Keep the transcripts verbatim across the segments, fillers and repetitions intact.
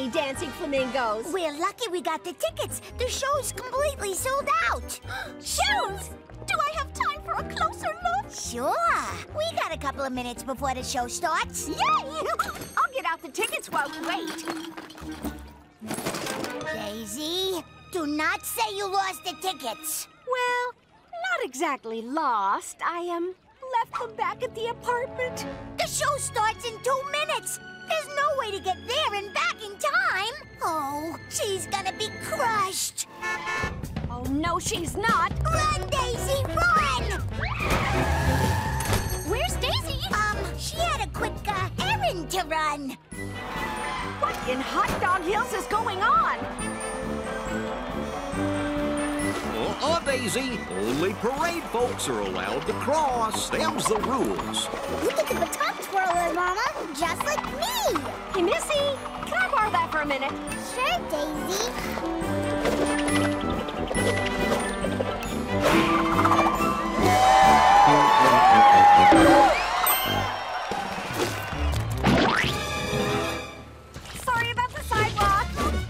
belly dancing flamingos. We're lucky we got the tickets. The show's completely sold out. Shoes! Do I have time for a closer look? Sure. We got a couple of minutes before the show starts. Yay! I'll get out the tickets while we wait. Daisy, do not say you lost the tickets. Well, not exactly lost. I um left them back at the apartment. The show starts in two minutes. There's no way to get there and back in time. Oh, she's gonna be crushed. Oh, no, she's not. Run, Daisy, run! Where's Daisy? Um, she had a quick uh, errand to run. What in hot dog hills is going on? Uh-uh, Daisy. Only parade folks are allowed to cross. Them's the rules. Look at the baton twirler, Mama. Just like me. Hey, Missy, can I borrow that for a minute? Sure, Daisy. Sorry about the sidewalk.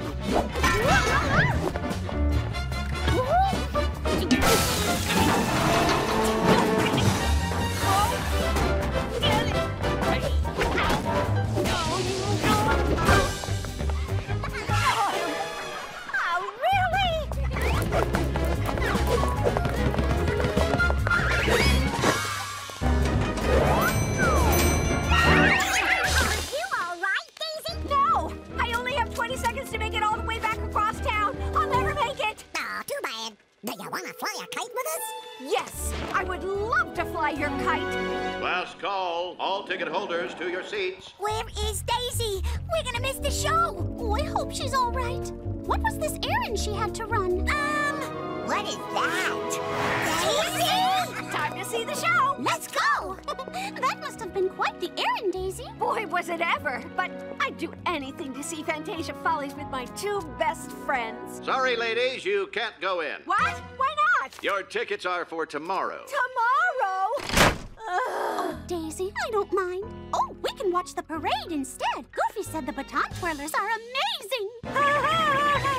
To make it all the way back across town. I'll never make it. Oh, too bad. Do you want to fly a kite with us? Yes, I would love to fly your kite. Last call. All ticket holders to your seats. Where is Daisy? We're gonna miss the show. Oh, I hope she's all right. What was this errand she had to run? Um, what is that? Daisy? Time to see the show. Let's go. That must have been quite the errand, Daisy. Boy, was it ever. But I'd do anything to see Fantasia Follies with my two best friends. Sorry, ladies, you can't go in. What? Why not? Your tickets are for tomorrow. Tomorrow? Oh, Daisy, I don't mind. Oh, we can watch the parade instead. Goofy said the baton twirlers are amazing.